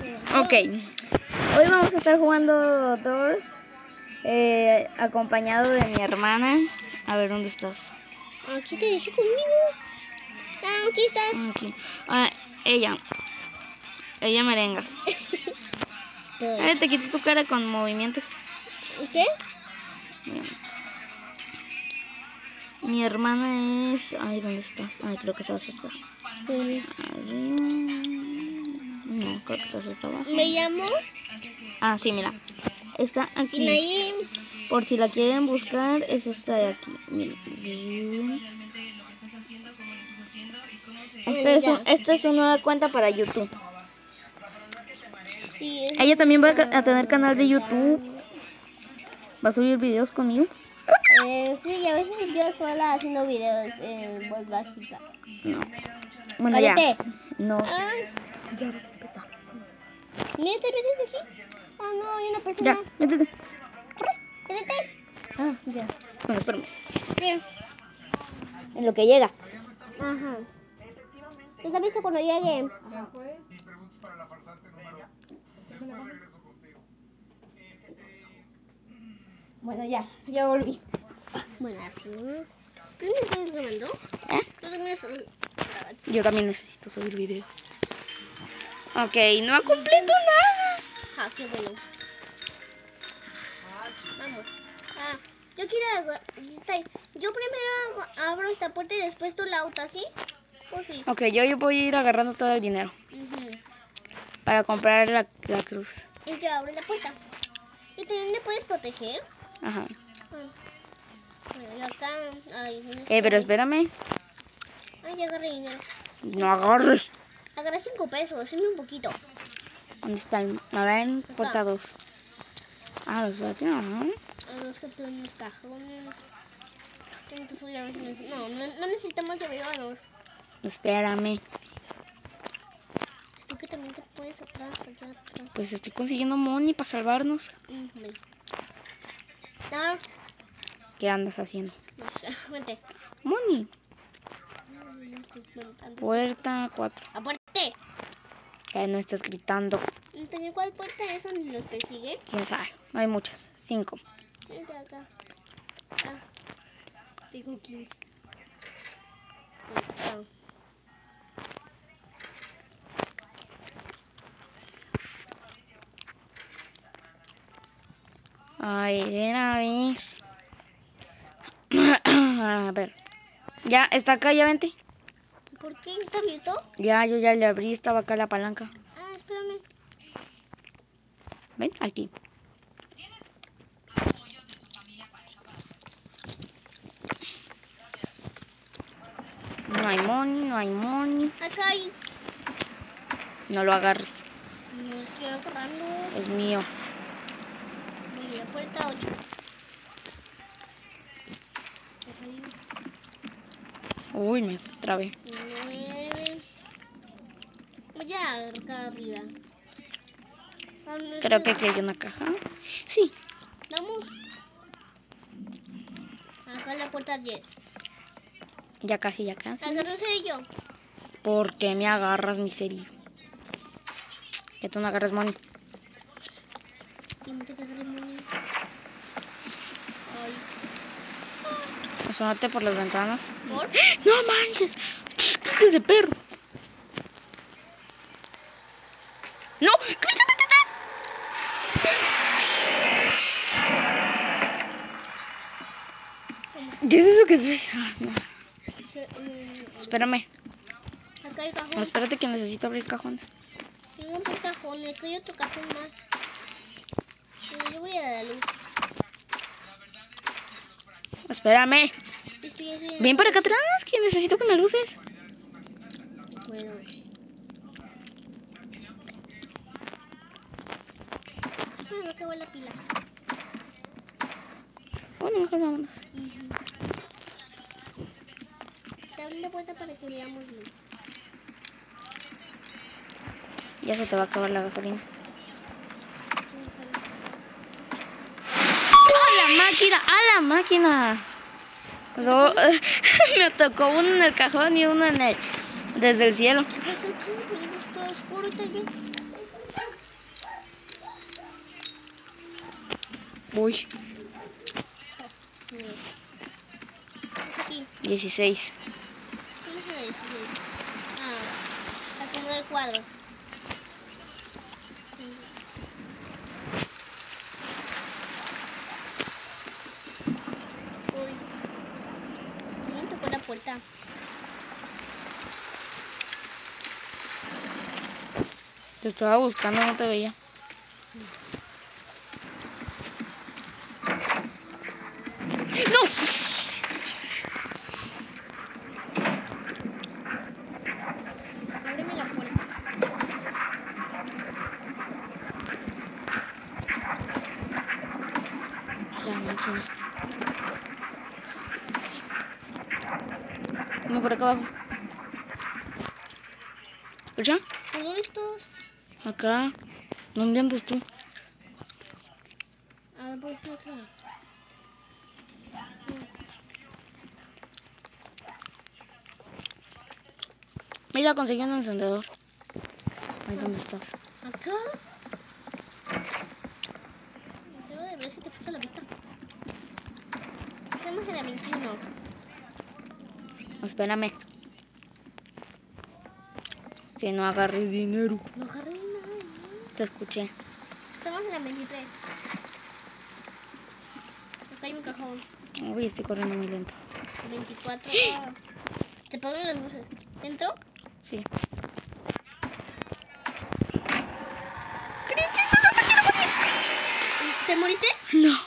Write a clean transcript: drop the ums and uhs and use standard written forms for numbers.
Ok. Hoy vamos a estar jugando Doors. Acompañado de mi hermana. A ver, ¿dónde estás? Aquí te dejé conmigo. Ah, aquí estás. Aquí. Ella merengas. Te quité tu cara con movimientos. ¿Qué? Mira. Mi hermana es... Ay, ¿dónde estás? Ay, creo que estás hasta... Arriba. No, creo que estás hasta abajo. Me llamo... Ah, sí, mira. Está aquí. Sinaí. Por si la quieren buscar, es esta de aquí. Mira. Esta es su nueva cuenta para YouTube. Sí, Ella también va a tener canal de YouTube. ¿Va a subir videos conmigo? Sí, y a veces yo sola haciendo videos en voz bajita. No. Bueno, ya. Cállate. No. Ah, Ya vas a empezar. métete aquí. Ah, no, hay una persona. Ya, métete. Métete. Ah, ya. Bueno, espérame. ¿Qué? En lo que llega. Ajá. ¿Tú te aviso cuando llegue? Bueno, ya volví. Bueno, así. ¿Tú me estás grabando? ¿Tú también estás grabando? Yo también necesito subir videos. Ok, no ha cumplido nada. Ah, qué bueno. Vamos. Ah, yo quiero... Yo primero abro esta puerta y después tú la autas, ¿sí? Por fin. Ok, yo voy a ir agarrando todo el dinero para comprar la cruz. Y yo abro la puerta. ¿Y también me puedes proteger? Ajá. Bueno, y acá... Ay, ¿dónde está? Pero espérame. Ay, ya agarré dinero. No agarres. Agarré 5 pesos, hazme un poquito. ¿Dónde está el...? A ver, puerta 2. Ah, espérate, ajá. A los que tengo unos cajones. No necesitamos llaveros. Espérame. Tú que también te puedes atrás, allá atrás. Pues estoy consiguiendo money para salvarnos. Ah, ¿Qué andas haciendo? no sé, vente. Money. No estoy montando. Puerta 4. ¡Aparte! No estás gritando. ¿Entendí cuál puerta es donde nos persigue? ¿Quién sabe? No hay muchas. 5. Vente acá. Ah, tengo 15. Ay, ven a ver. A ver. Ya, está acá, ya vente. ¿Por qué está abierto? Ya, yo ya le abrí, estaba acá la palanca. Ah, espérame. ¿Ven? Aquí. No hay money, no hay money. Acá hay. No lo agarres. No estoy agarrando. Es mío. Y la puerta 8. Uy, me trabé. 9. Voy a acá arriba. Creo que aquí hay una caja. Sí. Vamos. Acá en la puerta 10. Ya casi, ya casi. Agarré yo. ¿Por qué me agarras, miseria? Que tú no agarras money. Y me te agarré money. Ay. Asómate por las ventanas. ¿Por? ¡No manches! ¡Qué ese perro! ¡No! ¿Qué es eso que es? No. Espérame. Acá hay cajón. No, espérate que necesito abrir cajones. Tengo un cajón, acá hay otro cajón más. Yo voy a dar la luz. Espérame. Estoy haciendo... Ven para acá atrás, que necesito que me luces. Bueno. Se me acabó la pila. Bueno, mejor vámonos. Te abrí la puerta para que veamos bien. Ya se te va a acabar la gasolina. ¡A la máquina! ¡A la máquina! Me tocó uno en el cajón y uno en el... desde el cielo. ¿Qué pasó aquí? Porque está oscuro también. Uy, Aquí. 16. Estamos en la 16. Acomodar cuadros. Uy. ¿Quién tocó la puerta? Te estaba buscando, no te veía. ¡No! Ábreme la puerta. La máquina. No, por acá abajo. ¿Escucha? ¿Dónde estás? Acá. ¿Dónde andas tú? Ah, pues acá. Mira, conseguí un encendedor. Ahí, ¿dónde estás? ¿Acá? En serio, de verdad es que te fuiste a la vista. Estamos en la 21. Espérame. Que no agarre dinero. No agarré nada. Te escuché. Estamos en la 23. Acá hay un cajón. Uy, estoy corriendo muy lento. 24. Te pongo las luces. ¿Entro? Sí. ¿Te moriste? No.